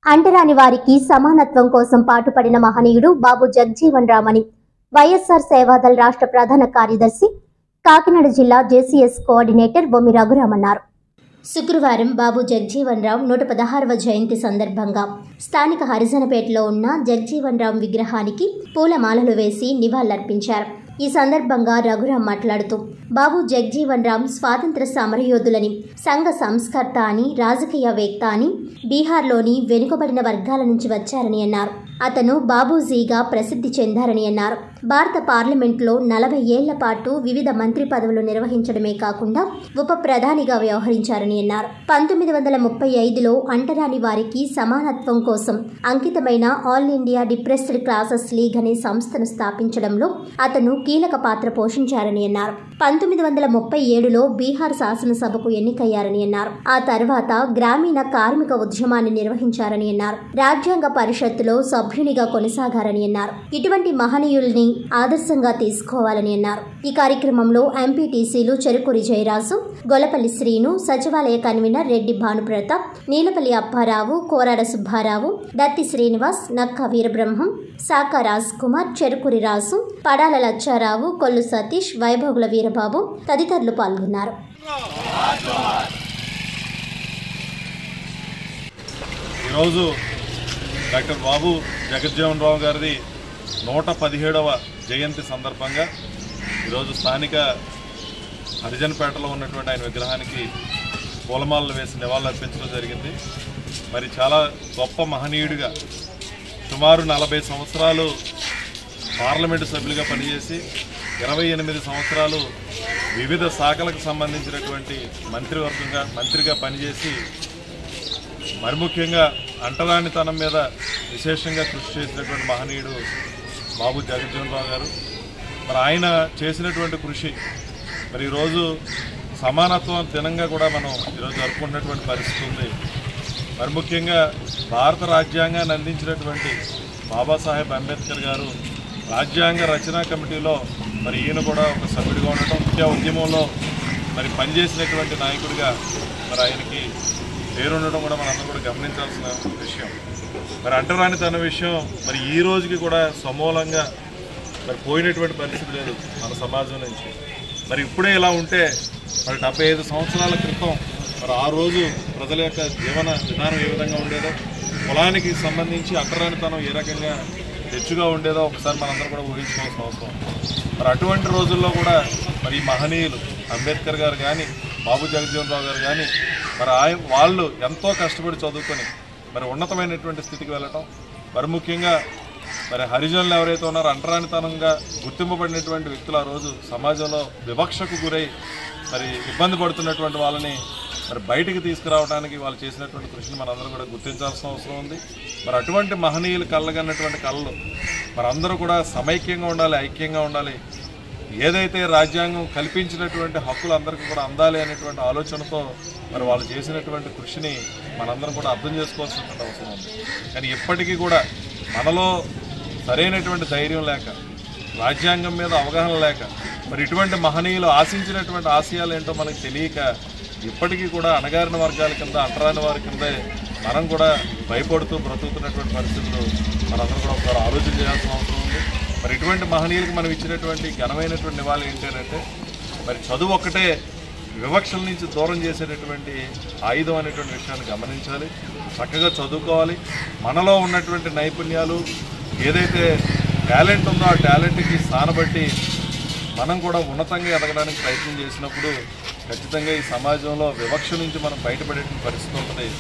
అంటరాని వారికి సమానత్వం కోసం పాటుపడిన మహనీయుడు బాబు జగజీవన్ రామ్ అని వైఎస్ఆర్ సేవాదళ్ రాష్ట్ర ప్రధాన కార్యదర్శి కాకినాడ జిల్లా జేసీఎస్ కోఆర్డినేటర్ బొమ్మి రఘురామ్ అన్నారు. శుక్రవారం బాబు జగజీవన్ రామ్ 116వ జయంతి సందర్భంగా స్థానిక హరిజనపేటలో ఉన్న జగజీవన్ రామ్ విగ్రహానికి పూలమాలలు వేసి నివాళులర్పించారు. ఈ సందర్భంగా రఘురామ్ మాట్లాడుతూ బాబు జగజీవన్ రామ్ స్వాతంత్ర సమరయోధులని, సంఘ సంస్కర్త అని, రాజకీయవేత్త అని, బీహార్లోని వెనుకబడిన వర్గాల నుంచి వచ్చారని అన్నారు. అతను బాబూజీగా ప్రసిద్ధి చెందారని అన్నారు. భారత పార్లమెంట్లో 40 ఏళ్ల పాటు వివిధ మంత్రి పదవులు నిర్వహించడమే కాకుండా ఉప ప్రధానిగా వ్యవహరించారని అన్నారు. 1935లో అంటరాని వారికి సమానత్వం కోసం అంకితమైన all India depressed classes league అనే సంస్థను స్థాపించడంలో అతను కీలక పాత్ర పోషించారని అన్నారు. 1937లో బీహార్ శాసనసభకు ఎన్నికయ్యారని అన్నారు. ఆ తర్వాత గ్రామీణ కార్మిక ఉద్యమాన్ని నిర్వహించారని అన్నారు. రాజ్యాంగ పరిషత్తులో సభ్యునిగా కొనసాగారని అన్నారు. ఇటువంటి మహనీయుల్ని ఆదర్శంగా తీసుకోవాలని అన్నారు. ఈ కార్యక్రమంలో ఎంపీటీసీలు చెరుకూరి జయరాజు, గొల్లపల్లి శ్రీను, సచివాలయ కన్వీనర్ రెడ్డి భానుప్రతాప్, నీలపల్లి అప్పారావు, కోరాడ సుబ్బారావు, దత్తి శ్రీనివాస్, నక్క వీరబ్రహ్మం, సాకా రాజ్ కుమార్, చెరుకూరి రాజు, పడాల లచ్చారావు, కొల్లు సతీష్, వైభోగుల వీరబాబు తదితరులు పాల్గొన్నారు. ఈరోజు డాక్టర్ బాబు జగజీవన్ రామ్ గారిది 117వ జయంతి సందర్భంగా ఈరోజు స్థానిక హరిజనపేటలో ఉన్నటువంటి ఆయన విగ్రహానికి పూలమాలలు వేసి నివాళులర్పించడం జరిగింది. మరి చాలా గొప్ప మహనీయుడిగా సుమారు 40 సంవత్సరాలు పార్లమెంటు సభ్యులుగా పనిచేసి 28 సంవత్సరాలు వివిధ శాఖలకు సంబంధించినటువంటి మంత్రిగా పనిచేసి మరి ముఖ్యంగా అంటరానితనం మీద విశేషంగా కృషి చేసినటువంటి మహనీయుడు బాబు జగజీవన్ రామ్ గారు. మరి ఆయన చేసినటువంటి కృషి మరి ఈరోజు సమానత్వం దినంగా కూడా మనం ఈరోజు జరుపుకున్నటువంటి పరిస్థితి ఉంది. మరి ముఖ్యంగా భారత రాజ్యాంగాన్ని అందించినటువంటి బాబాసాహెబ్ అంబేద్కర్ గారు రాజ్యాంగ రచనా కమిటీలో మరి ఈయన కూడా ఒక సభ్యుడిగా ఉండటం, విద్యా ఉద్యమంలో మరి పనిచేసినటువంటి నాయకుడిగా మరి ఆయనకి పేరుండడం కూడా మనందరూ కూడా గమనించాల్సిన విషయం. మరి అంటరానితన విషయం మరి ఈ రోజుకి కూడా సమూలంగా మరి పోయినటువంటి పరిస్థితి లేదు మన సమాజం నుంచి. మరి ఇప్పుడే ఇలా ఉంటే మరి 75 సంవత్సరాల క్రితం మరి ఆ రోజు ప్రజల యొక్క జీవన విధానం ఏ విధంగా ఉండేదో, కులానికి సంబంధించి అంటరానితనం ఏ రకంగా హెచ్చుగా ఉండేదో ఒకసారి మనందరూ కూడా ఊహించుకోవాల్సిన అవసరం. మరి అటువంటి రోజుల్లో కూడా మరి ఈ మహనీయులు అంబేద్కర్ గారు కానీ, బాబు జగజీవన్ రామ్ గారు కానీ మరి వాళ్ళు ఎంతో కష్టపడి చదువుకొని మరి ఉన్నతమైనటువంటి స్థితికి వెళ్ళటం, మరి ముఖ్యంగా మరి హరిజనులు ఎవరైతే ఉన్నారో అంటరానితనంగా గుర్తింపబడినటువంటి వ్యక్తులు ఆ రోజు సమాజంలో వివక్షకు గురై మరి ఇబ్బంది పడుతున్నటువంటి వాళ్ళని మరి బయటికి తీసుకురావడానికి వాళ్ళు చేసినటువంటి కృషిని మనందరూ కూడా గుర్తించాల్సిన అవసరం ఉంది. మరి అటువంటి మహనీయులు కళ్ళగన్నటువంటి కళలు మరి అందరూ కూడా సమైక్యంగా ఉండాలి, ఐక్యంగా ఉండాలి. ఏదైతే రాజ్యాంగం కల్పించినటువంటి హక్కులు అందరికీ కూడా అందాలి అనేటువంటి ఆలోచనతో మరి వాళ్ళు చేసినటువంటి కృషిని మనందరం కూడా అర్థం చేసుకోవాల్సినటువంటి అవసరం ఉంది. కానీ ఇప్పటికీ కూడా మనలో సరైనటువంటి ధైర్యం లేక, రాజ్యాంగం మీద అవగాహన లేక మరి ఇటువంటి మహనీయులు ఆశించినటువంటి ఆశయాలు ఏంటో మనకు తెలియక ఇప్పటికీ కూడా అణగారిన వర్గాల కింద, అంటరాని వారి కింద మనం కూడా భయపడుతూ బ్రతుకుతున్నటువంటి పరిస్థితులు మనందరం కూడా ఒకసారి ఆలోచన చేయాల్సిన అవసరం ఉంది. మరి ఇటువంటి మహనీయులకు మనం ఇచ్చినటువంటి ఘనమైనటువంటి నివాళి ఏంటంటే మరి చదువు ఒక్కటే వివక్షల నుంచి దూరం చేసేటటువంటి ఆయుధం అనేటువంటి విషయాన్ని గమనించాలి. చక్కగా చదువుకోవాలి. మనలో ఉన్నటువంటి నైపుణ్యాలు ఏదైతే టాలెంట్ ఉందో ఆ టాలెంట్కి స్థానబట్టి మనం కూడా ఉన్నతంగా ఎదగడానికి ప్రయత్నం చేసినప్పుడు ఖచ్చితంగా ఈ సమాజంలో వివక్ష నుంచి మనం బయటపడే పరిస్థితి ఉంటుంది.